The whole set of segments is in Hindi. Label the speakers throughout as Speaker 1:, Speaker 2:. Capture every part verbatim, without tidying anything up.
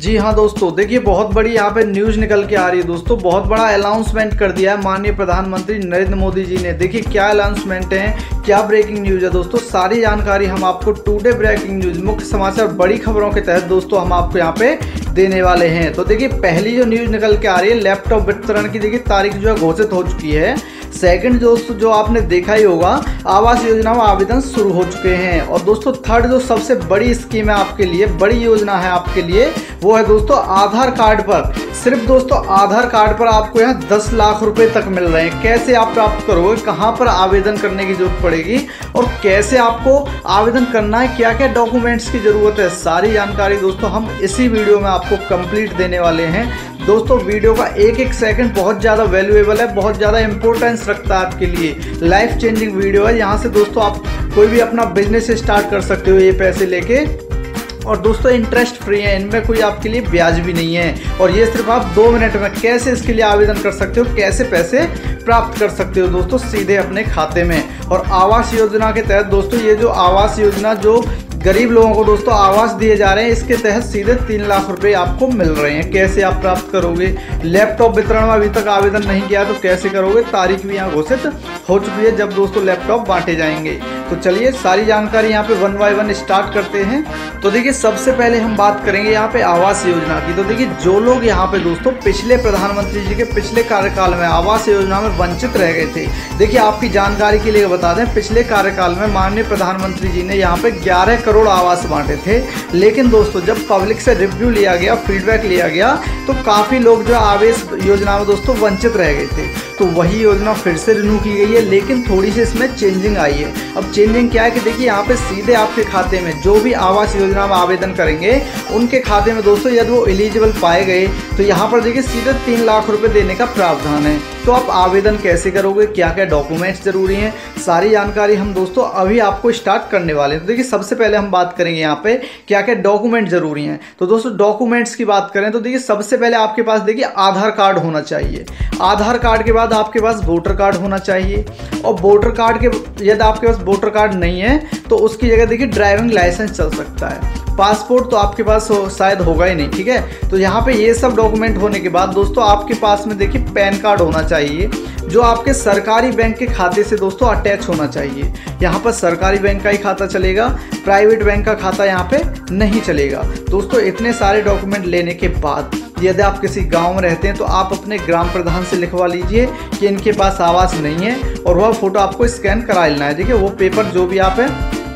Speaker 1: जी हाँ दोस्तों, देखिए बहुत बड़ी यहाँ पे न्यूज़ निकल के आ रही है दोस्तों। बहुत बड़ा अनाउंसमेंट कर दिया है माननीय प्रधानमंत्री नरेंद्र मोदी जी ने। देखिए क्या अनाउंसमेंट है, क्या ब्रेकिंग न्यूज़ है दोस्तों, सारी जानकारी हम आपको टुडे ब्रेकिंग न्यूज़ मुख्य समाचार बड़ी खबरों के तहत दोस्तों हम आपको यहाँ पे देने वाले हैं। तो देखिए पहली जो न्यूज़ निकल के आ रही है, लैपटॉप वितरण की देखिए तारीख जो है घोषित हो चुकी है। सेकंड दोस्तों जो आपने देखा ही होगा, आवास योजना में आवेदन शुरू हो चुके हैं। और दोस्तों थर्ड जो सबसे बड़ी स्कीम है आपके लिए, बड़ी योजना है आपके लिए, वो है दोस्तों आधार कार्ड पर, सिर्फ दोस्तों आधार कार्ड पर आपको यहाँ दस लाख रुपए तक मिल रहे हैं। कैसे आप प्राप्त करोगे, कहाँ पर आवेदन करने की जरूरत पड़ेगी और कैसे आपको आवेदन करना है, क्या क्या डॉक्यूमेंट्स की ज़रूरत है, सारी जानकारी दोस्तों हम इसी वीडियो में आपको कंप्लीट देने वाले हैं। दोस्तों वीडियो का एक एक सेकंड बहुत ज़्यादा वैल्यूएबल है, बहुत ज़्यादा इंपॉर्टेंस रखता है आपके लिए। लाइफ चेंजिंग वीडियो है, यहाँ से दोस्तों आप कोई भी अपना बिजनेस स्टार्ट कर सकते हो ये पैसे लेके। और दोस्तों इंटरेस्ट फ्री है, इनमें कोई आपके लिए ब्याज भी नहीं है। और ये सिर्फ आप दो मिनट में कैसे इसके लिए आवेदन कर सकते हो, कैसे पैसे प्राप्त कर सकते हो दोस्तों सीधे अपने खाते में। और आवास योजना के तहत दोस्तों ये जो आवास योजना जो गरीब लोगों को दोस्तों आवास दिए जा रहे हैं, इसके तहत सीधे तीन लाख रुपए आपको मिल रहे हैं। कैसे आप प्राप्त करोगे, लैपटॉप वितरण में अभी तक आवेदन नहीं किया तो कैसे करोगे, तारीख भी यहाँ घोषित हो चुकी है जब दोस्तों लैपटॉप बांटे जाएंगे। तो चलिए सारी जानकारी यहाँ पे वन बाय वन स्टार्ट करते हैं। तो देखिए सबसे पहले हम बात करेंगे यहाँ पे आवास योजना की। तो देखिए जो लोग यहाँ पे दोस्तों पिछले प्रधानमंत्री जी के पिछले कार्यकाल में आवास योजना में वंचित रह गए थे, देखिए आपकी जानकारी के लिए बता दें, पिछले कार्यकाल में माननीय प्रधानमंत्री जी ने यहाँ पे ग्यारह करोड़ आवास बांटे थे। लेकिन दोस्तों जब पब्लिक से रिव्यू लिया गया, फीडबैक लिया गया, तो काफ़ी लोग जो आवास योजना में दोस्तों वंचित रह गए थे। तो वही योजना फिर से रिन्यू की गई है, लेकिन थोड़ी सी इसमें चेंजिंग आई है। अब चेंजिंग क्या है कि देखिए यहाँ पे सीधे आपके खाते में जो भी आवास योजना में आवेदन करेंगे उनके खाते में दोस्तों यदि वो एलिजिबल पाए गए तो यहाँ पर देखिए सीधे तीन लाख रुपए देने का प्रावधान है। तो आप आवेदन कैसे करोगे, क्या क्या डॉक्यूमेंट्स जरूरी हैं, सारी जानकारी हम दोस्तों अभी आपको स्टार्ट करने वाले हैं। तो देखिए सबसे पहले हम बात करेंगे यहाँ पे क्या क्या डॉक्यूमेंट जरूरी हैं। तो दोस्तों डॉक्यूमेंट्स की बात करें तो देखिए सबसे पहले आपके पास देखिए आधार कार्ड होना चाहिए। आधार कार्ड के बाद आपके पास वोटर कार्ड होना चाहिए। और वोटर कार्ड के यदि आपके पास वोटर कार्ड नहीं है तो उसकी जगह देखिए ड्राइविंग लाइसेंस चल सकता है। पासपोर्ट तो आपके पास हो, शायद होगा ही नहीं, ठीक है। तो यहाँ पे ये सब डॉक्यूमेंट होने के बाद दोस्तों आपके पास में देखिए पैन कार्ड होना चाहिए, जो आपके सरकारी बैंक के खाते से दोस्तों अटैच होना चाहिए। यहाँ पर सरकारी बैंक का ही खाता चलेगा, प्राइवेट बैंक का खाता यहाँ पे नहीं चलेगा। दोस्तों इतने सारे डॉक्यूमेंट लेने के बाद यदि आप किसी गांव में रहते हैं तो आप अपने ग्राम प्रधान से लिखवा लीजिए कि इनके पास आवास नहीं है, और वह फोटो आपको स्कैन करा लेना है। देखिए वो पेपर जो भी आप है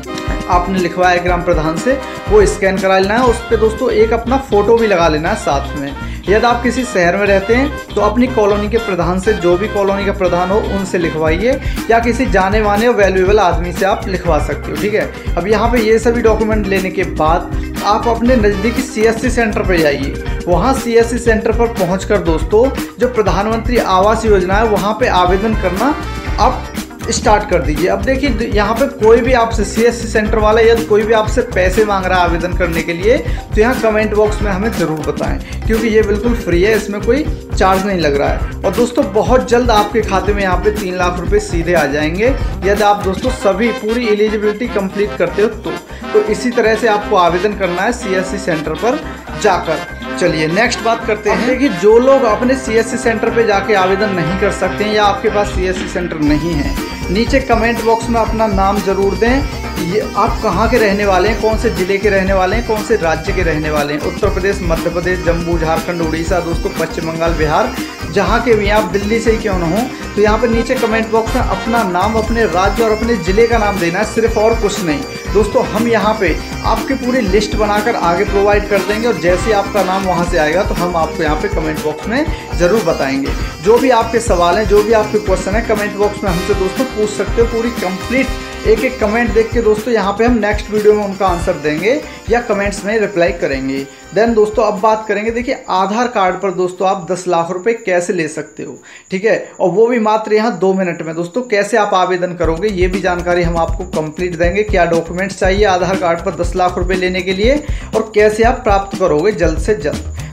Speaker 1: आपने लिखवाया ग्राम प्रधान से, वो स्कैन करा लेना है। उस पर दोस्तों एक अपना फोटो भी लगा लेना है साथ में। यदि आप किसी शहर में रहते हैं तो अपनी कॉलोनी के प्रधान से, जो भी कॉलोनी का प्रधान हो उनसे लिखवाइए, या किसी जाने माने और वैल्यूएबल आदमी से आप लिखवा सकते हो, ठीक है। अब यहाँ पे ये सभी डॉक्यूमेंट लेने के बाद आप अपने नज़दीकी सीएससी सेंटर पर जाइए। वहाँ सीएससी सेंटर पर पहुँचकर दोस्तों जो प्रधानमंत्री आवास योजना है वहाँ पे आवेदन करना आप स्टार्ट कर दीजिए। अब देखिए यहाँ पे कोई भी आपसे सीएससी सेंटर वाला या कोई भी आपसे पैसे मांग रहा है आवेदन करने के लिए, तो यहाँ कमेंट बॉक्स में हमें ज़रूर बताएं, क्योंकि ये बिल्कुल फ्री है, इसमें कोई चार्ज नहीं लग रहा है। और दोस्तों बहुत जल्द आपके खाते में यहाँ पे तीन लाख रुपए सीधे आ जाएंगे यदि आप दोस्तों सभी पूरी एलिजिबिलिटी कंप्लीट करते हो तो। तो इसी तरह से आपको आवेदन करना है सीएससी सेंटर पर जाकर। चलिए नेक्स्ट बात करते हैं। देखिए जो लोग अपने सीएससी सेंटर पे जाके आवेदन नहीं कर सकते हैं या आपके पास सीएससी सेंटर नहीं है, नीचे कमेंट बॉक्स में अपना नाम जरूर दें, ये आप कहाँ के रहने वाले हैं, कौन से ज़िले के रहने वाले हैं, कौन से राज्य के रहने वाले हैं, उत्तर प्रदेश, मध्य प्रदेश, जम्मू, झारखंड, उड़ीसा, दोस्तों पश्चिम बंगाल, बिहार, जहाँ के भी आप दिल्ली से ही क्यों ना हो। तो यहाँ पर नीचे कमेंट बॉक्स में अपना नाम, अपने राज्य और अपने ज़िले का नाम देना है, सिर्फ और कुछ नहीं। दोस्तों हम यहाँ पे आपकी पूरी लिस्ट बनाकर आगे प्रोवाइड कर देंगे, और जैसे आपका नाम वहाँ से आएगा तो हम आपको यहाँ पे कमेंट बॉक्स में ज़रूर बताएंगे। जो भी आपके सवाल हैं, जो भी आपके क्वेश्चन है, कमेंट बॉक्स में हमसे दोस्तों पूछ सकते हो। पूरी कंप्लीट एक एक कमेंट देख के दोस्तों यहाँ पे हम नेक्स्ट वीडियो में उनका आंसर देंगे या कमेंट्स में रिप्लाई करेंगे। देन दोस्तों अब बात करेंगे, देखिए आधार कार्ड पर दोस्तों आप दस लाख रुपए कैसे ले सकते हो, ठीक है, और वो भी मात्र यहाँ दो मिनट में। दोस्तों कैसे आप आवेदन करोगे ये भी जानकारी हम आपको कंप्लीट देंगे, क्या डॉक्यूमेंट्स चाहिए आधार कार्ड पर दस लाख रुपए लेने के लिए, और कैसे आप प्राप्त करोगे जल्द से जल्द।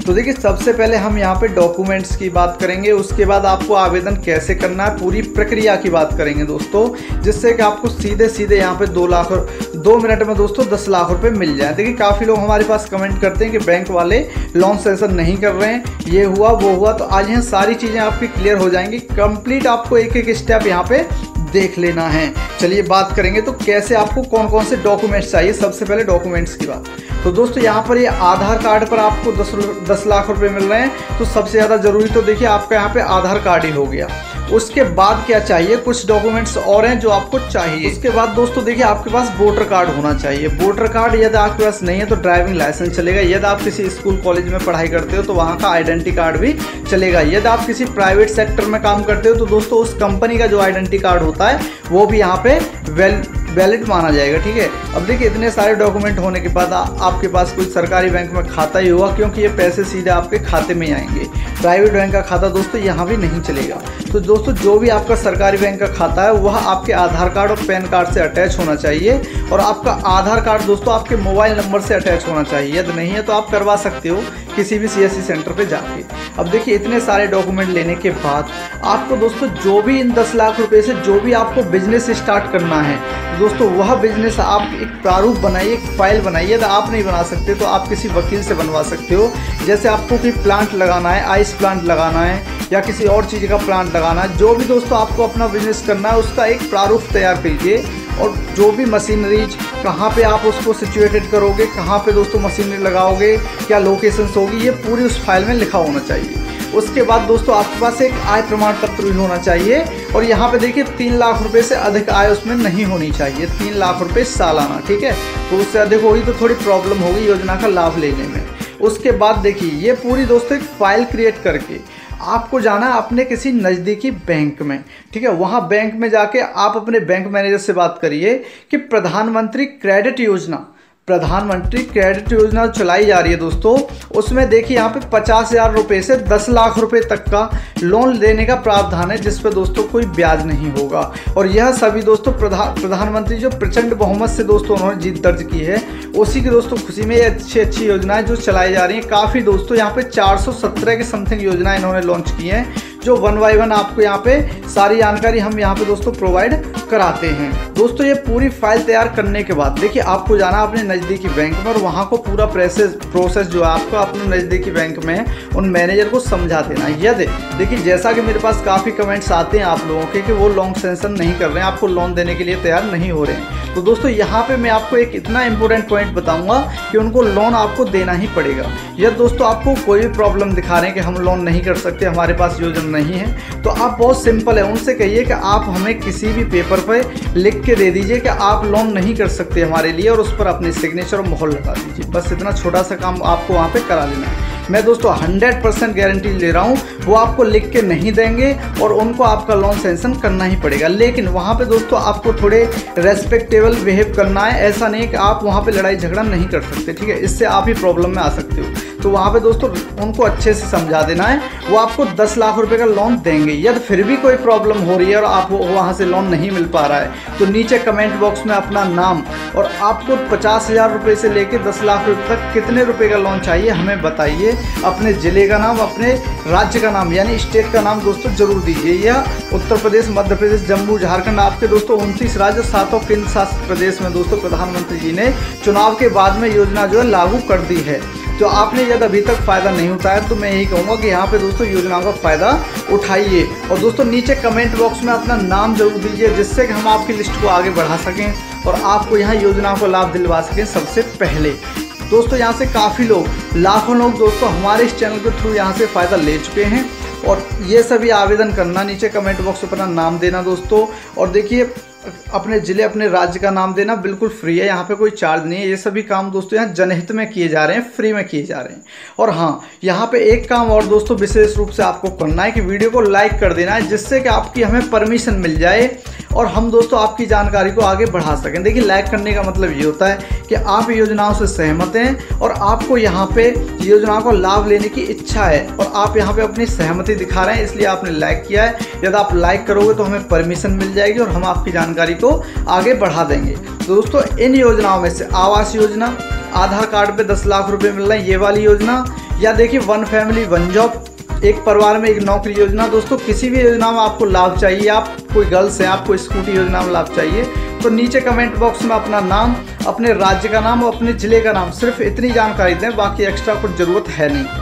Speaker 1: तो देखिए सबसे पहले हम यहाँ पे डॉक्यूमेंट्स की बात करेंगे, उसके बाद आपको आवेदन कैसे करना है पूरी प्रक्रिया की बात करेंगे दोस्तों, जिससे कि आपको सीधे सीधे यहाँ पे दो लाख और दो मिनट में दोस्तों दस लाख रुपए मिल जाए। देखिए काफ़ी लोग हमारे पास कमेंट करते हैं कि बैंक वाले लोन सेशन नहीं कर रहे हैं, ये हुआ वो हुआ। तो आज यहाँ सारी चीज़ें आपकी क्लियर हो जाएंगी, कंप्लीट आपको एक एक स्टेप यहाँ पे देख लेना है। चलिए बात करेंगे तो कैसे आपको कौन कौन से डॉक्यूमेंट्स चाहिए। सबसे पहले डॉक्यूमेंट्स की बात, तो दोस्तों यहाँ पर ये आधार कार्ड पर आपको दस दस लाख रुपए मिल रहे हैं, तो सबसे ज़्यादा ज़रूरी तो देखिए आपका यहाँ पे आधार कार्ड ही हो गया। उसके बाद क्या चाहिए, कुछ डॉक्यूमेंट्स और हैं जो आपको चाहिए। उसके बाद दोस्तों देखिए आपके पास वोटर कार्ड होना चाहिए। वोटर कार्ड यदि आपके पास नहीं है तो ड्राइविंग लाइसेंस चलेगा। यदि आप किसी स्कूल कॉलेज में पढ़ाई करते हो तो वहाँ का आइडेंटिटी कार्ड भी चलेगा। यदि आप किसी प्राइवेट सेक्टर में काम करते हो तो दोस्तों उस कंपनी का जो आइडेंटिटी कार्ड होता है वो भी यहाँ पे वेल वैलिड माना जाएगा, ठीक है। अब देखिए इतने सारे डॉक्यूमेंट होने के बाद आ, आपके पास कोई सरकारी बैंक में खाता ही होगा, क्योंकि ये पैसे सीधे आपके खाते में ही आएंगे। प्राइवेट बैंक का खाता दोस्तों यहाँ भी नहीं चलेगा। तो दोस्तों जो भी आपका सरकारी बैंक का खाता है वह आपके आधार कार्ड और पैन कार्ड से अटैच होना चाहिए, और आपका आधार कार्ड दोस्तों आपके मोबाइल नंबर से अटैच होना चाहिए। यदि नहीं है तो आप करवा सकते हो किसी भी सीएससी सेंटर पे जाके। अब देखिए इतने सारे डॉक्यूमेंट लेने के बाद आपको दोस्तों जो भी इन दस लाख रुपए से जो भी आपको बिजनेस स्टार्ट करना है दोस्तों, वह बिजनेस आप एक प्रारूप बनाइए, एक फाइल बनाइए। यदि आप नहीं बना सकते तो आप किसी वकील से बनवा सकते हो। जैसे आपको कोई प्लांट लगाना है, आइस प्लांट लगाना है या किसी और चीज़ का प्लांट लगाना है, जो भी दोस्तों आपको अपना बिजनेस करना है उसका एक प्रारूप तैयार कीजिए। और जो भी मशीनरीज कहाँ पे आप उसको सिचुएटेड करोगे, कहाँ पे दोस्तों मशीनरी लगाओगे, क्या लोकेशंस होगी, ये पूरी उस फाइल में लिखा होना चाहिए। उसके बाद दोस्तों आपके पास एक आय प्रमाण पत्र भी होना चाहिए, और यहाँ पे देखिए तीन लाख रुपए से अधिक आय उसमें नहीं होनी चाहिए। तीन लाख रुपए सालाना, ठीक है। तो उससे अधिक होगी तो थोड़ी प्रॉब्लम होगी योजना का लाभ लेने में। उसके बाद देखिए ये पूरी दोस्तों एक फाइल क्रिएट करके आपको जाना है अपने किसी नज़दीकी बैंक में, ठीक है। वहाँ बैंक में जाके आप अपने बैंक मैनेजर से बात करिए कि प्रधानमंत्री क्रेडिट योजना प्रधानमंत्री क्रेडिट योजना चलाई जा रही है दोस्तों, उसमें देखिए यहाँ पे पचास हज़ार रुपये से दस लाख रुपए तक का लोन देने का प्रावधान है, जिस पे दोस्तों कोई ब्याज नहीं होगा। और यह सभी दोस्तों प्रधान प्रधानमंत्री जो प्रचंड बहुमत से दोस्तों उन्होंने जीत दर्ज की है, उसी की दोस्तों खुशी में ये अच्छी अच्छी योजनाएं जो चलाई जा रही हैं। काफ़ी दोस्तों यहाँ पे चार सौ सत्रह के समथिंग योजनाएं इन्होंने लॉन्च की हैं, जो वन बाई वन आपको यहाँ पे सारी जानकारी हम यहाँ पे दोस्तों प्रोवाइड कराते हैं। दोस्तों ये पूरी फाइल तैयार करने के बाद देखिए आपको जाना अपने नज़दीकी बैंक में, और वहाँ को पूरा प्रोसेस प्रोसेस जो है आपको अपने नज़दीकी बैंक में उन मैनेजर को समझा देना है। यदि देखिए जैसा कि मेरे पास काफ़ी कमेंट्स आते हैं आप लोगों के कि वो लोन सेंशन नहीं कर रहे हैं, आपको लोन देने के लिए तैयार नहीं हो रहे हैं, तो दोस्तों यहाँ पे मैं आपको एक इतना इंपॉर्टेंट पॉइंट बताऊंगा कि उनको लोन आपको देना ही पड़ेगा। यदि दोस्तों आपको कोई भी प्रॉब्लम दिखा रहे हैं कि हम लोन नहीं कर सकते, हमारे पास योजना नहीं है, तो आप बहुत सिंपल है उनसे कहिए कि आप हमें किसी भी पेपर पे लिख के दे दीजिए कि आप लोन नहीं कर सकते हमारे लिए, और उस पर अपनी सिग्नेचर और मोहर लगा दीजिए। बस इतना छोटा सा काम आपको वहाँ पे करा लेना है। मैं दोस्तों हंड्रेड परसेंट गारंटी ले रहा हूँ, वो आपको लिख के नहीं देंगे और उनको आपका लोन सेंशन करना ही पड़ेगा। लेकिन वहाँ पे दोस्तों आपको थोड़े रेस्पेक्टेबल बिहेव करना है, ऐसा नहीं कि आप वहाँ पे लड़ाई झगड़ा नहीं कर सकते, ठीक है। इससे आप ही प्रॉब्लम में आ सकते हो। तो वहाँ पे दोस्तों उनको अच्छे से समझा देना है, वो आपको दस लाख रुपए का लोन देंगे। यदि फिर भी कोई प्रॉब्लम हो रही है और आप वहाँ से लोन नहीं मिल पा रहा है, तो नीचे कमेंट बॉक्स में अपना नाम और आपको पचास हज़ार रुपये से लेकर दस लाख रुपये तक कितने रुपए का लोन चाहिए हमें बताइए। अपने ज़िले का नाम, अपने राज्य का नाम यानी स्टेट का नाम दोस्तों जरूर दीजिए। यह उत्तर प्रदेश, मध्य प्रदेश, जम्मू, झारखंड, आपके दोस्तों उनतीस राज्य, सातों केंद्र शासित प्रदेश में दोस्तों प्रधानमंत्री जी ने चुनाव के बाद में योजना जो है लागू कर दी है। तो आपने यदि अभी तक फ़ायदा नहीं उठाया तो मैं यही कहूँगा कि यहाँ पे दोस्तों योजनाओं का फ़ायदा उठाइए। और दोस्तों नीचे कमेंट बॉक्स में अपना नाम जरूर दीजिए, जिससे कि हम आपकी लिस्ट को आगे बढ़ा सकें और आपको यहाँ योजनाओं को लाभ दिलवा सकें सबसे पहले। दोस्तों यहाँ से काफ़ी लोग, लाखों लोग दोस्तों हमारे इस चैनल के थ्रू यहाँ से फ़ायदा ले चुके हैं। और ये सभी आवेदन करना, नीचे कमेंट बॉक्स में अपना नाम देना दोस्तों, और देखिए अपने ज़िले, अपने राज्य का नाम देना बिल्कुल फ्री है, यहाँ पे कोई चार्ज नहीं है। ये सभी काम दोस्तों यहाँ जनहित में किए जा रहे हैं, फ्री में किए जा रहे हैं। और हाँ, यहाँ पे एक काम और दोस्तों विशेष रूप से आपको करना है कि वीडियो को लाइक कर देना है, जिससे कि आपकी हमें परमिशन मिल जाए और हम दोस्तों आपकी जानकारी को आगे बढ़ा सकें। देखिए लाइक करने का मतलब ये होता है कि आप योजनाओं से सहमत हैं और आपको यहाँ पे योजनाओं का लाभ लेने की इच्छा है और आप यहाँ पे अपनी सहमति दिखा रहे हैं, इसलिए आपने लाइक किया है। यदि आप लाइक करोगे तो हमें परमिशन मिल जाएगी और हम आपकी जानकारी को आगे बढ़ा देंगे। तो दोस्तों इन योजनाओं में से आवास योजना, आधार कार्ड पे दस लाख रुपए मिल रहे हैं, ये वाली योजना, या देखिए वन फैमिली वन जॉब, एक परिवार में एक नौकरी योजना। दोस्तों किसी भी योजना में आपको लाभ चाहिए, आप कोई गर्ल्स हैं, आपको स्कूटी योजना में लाभ चाहिए, तो नीचे कमेंट बॉक्स में अपना नाम, अपने राज्य का नाम और अपने ज़िले का नाम, सिर्फ इतनी जानकारी दें, बाकी एक्स्ट्रा कुछ ज़रूरत है नहीं।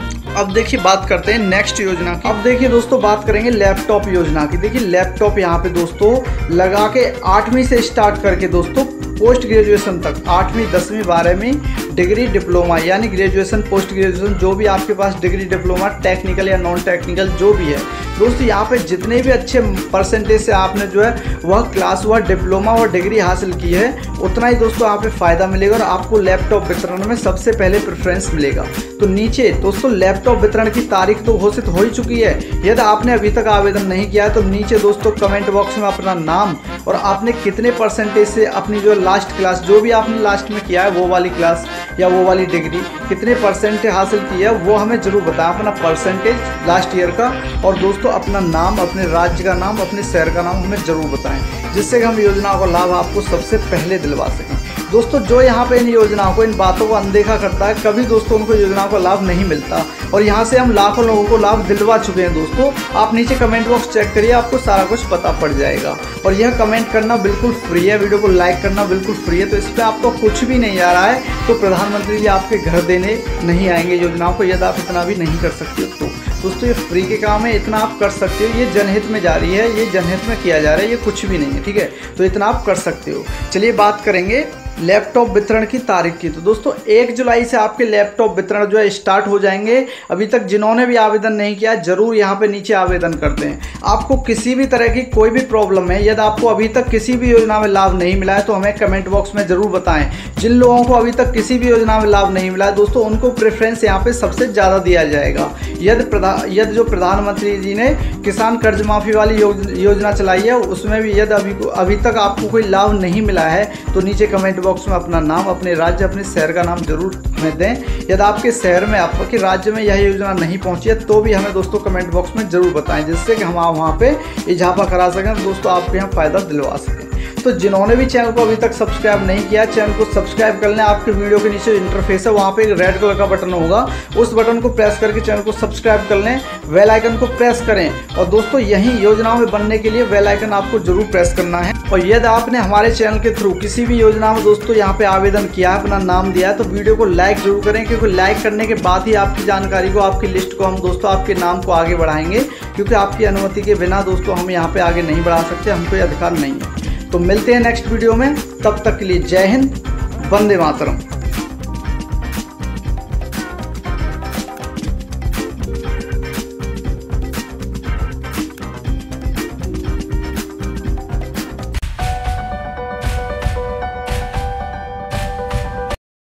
Speaker 1: अब देखिए बात करते हैं नेक्स्ट योजना की। अब देखिए दोस्तों बात करेंगे लैपटॉप योजना की। देखिए लैपटॉप यहाँ पे दोस्तों लगा के आठवीं से स्टार्ट करके दोस्तों पोस्ट ग्रेजुएशन तक, आठवीं दसवीं बारहवीं डिग्री डिप्लोमा यानी ग्रेजुएशन पोस्ट ग्रेजुएशन, जो भी आपके पास डिग्री डिप्लोमा टेक्निकल या नॉन टेक्निकल जो भी है दोस्तों, यहाँ पे जितने भी अच्छे परसेंटेज से आपने जो है वह क्लास व डिप्लोमा और डिग्री हासिल की है, उतना ही दोस्तों यहाँ पे फ़ायदा मिलेगा और आपको लैपटॉप वितरण में सबसे पहले प्रेफरेंस मिलेगा। तो नीचे दोस्तों लैपटॉप वितरण की तारीख तो घोषित हो ही चुकी है। यदि आपने अभी तक आवेदन नहीं किया है तो नीचे दोस्तों कमेंट बॉक्स में अपना नाम और आपने कितने परसेंटेज से अपनी जो लास्ट क्लास, जो भी आपने लास्ट में किया है वो वाली क्लास या वो वाली डिग्री कितने परसेंट हासिल की है वो हमें जरूर बताएं, अपना परसेंटेज लास्ट ईयर का, और दोस्तों अपना नाम, अपने राज्य का नाम, अपने शहर का नाम हमें जरूर बताएं, जिससे कि हम योजनाओं का लाभ आपको सबसे पहले दिलवा सकें। दोस्तों जो यहाँ पे इन योजनाओं को, इन बातों को अनदेखा करता है, कभी दोस्तों उनको योजनाओं का लाभ नहीं मिलता, और यहाँ से हम लाखों लोगों को लाभ दिलवा चुके हैं। दोस्तों आप नीचे कमेंट बॉक्स चेक करिए, आपको सारा कुछ पता पड़ जाएगा। और यह कमेंट करना बिल्कुल फ्री है, वीडियो को लाइक करना बिल्कुल फ्री है। तो इस पर आपको कुछ भी नहीं आ रहा है तो प्रधानमंत्री जी आपके घर देने नहीं आएंगे योजनाओं को, यदि आप इतना भी नहीं कर सकते हो तो दोस्तों ये फ्री के काम है, इतना आप कर सकते हो। ये जनहित में जारी है, ये जनहित में किया जा रहा है, ये कुछ भी नहीं है, ठीक है। तो इतना आप कर सकते हो। चलिए बात करेंगे लैपटॉप वितरण की तारीख की। तो दोस्तों एक जुलाई से आपके लैपटॉप वितरण जो है स्टार्ट हो जाएंगे। अभी तक जिन्होंने भी आवेदन नहीं किया जरूर यहाँ पे नीचे आवेदन करते हैं। आपको किसी भी तरह की कोई भी प्रॉब्लम है, यदि आपको अभी तक किसी भी योजना में लाभ नहीं मिला है तो हमें कमेंट बॉक्स में जरूर बताएं। जिन लोगों को अभी तक किसी भी योजना में लाभ नहीं मिला है दोस्तों, उनको प्रेफरेंस यहाँ पे सबसे ज़्यादा दिया जाएगा। यदि प्रधान यदि जो प्रधानमंत्री जी ने किसान कर्ज माफ़ी वाली योजना चलाई है उसमें भी यदि अभी अभी तक आपको कोई लाभ नहीं मिला है तो नीचे कमेंट बॉक्स में अपना नाम, अपने राज्य, अपने शहर का नाम जरूर हमें दें। यदि आपके शहर में, आपके राज्य में यह योजना नहीं पहुंची है तो भी हमें दोस्तों कमेंट बॉक्स में जरूर बताएं, जिससे कि हम वहाँ पे इजाफा करा सकें, दोस्तों आपको यहाँ फ़ायदा दिलवा सकें। तो जिन्होंने भी चैनल को अभी तक सब्सक्राइब नहीं किया, चैनल को सब्सक्राइब कर लें। आपके वीडियो के नीचे इंटरफेस है, वहाँ पे एक रेड कलर का बटन होगा, उस बटन को प्रेस करके चैनल को सब्सक्राइब कर लें। बेल आइकन को प्रेस करें और दोस्तों यही योजनाओं में बनने के लिए बेल आइकन आपको जरूर प्रेस करना है। और यदि आपने हमारे चैनल के थ्रू किसी भी योजना में दोस्तों यहाँ पे आवेदन किया है, अपना नाम दिया है, तो वीडियो को लाइक जरूर करें, क्योंकि लाइक करने के बाद ही आपकी जानकारी को, आपकी लिस्ट को हम दोस्तों आपके नाम को आगे बढ़ाएंगे, क्योंकि आपकी अनुमति के बिना दोस्तों हम यहाँ पे आगे नहीं बढ़ा सकते, हमको ये अधिकार नहीं है। तो मिलते हैं नेक्स्ट वीडियो में, तब तक के लिए जय हिंद, वंदे मातरम।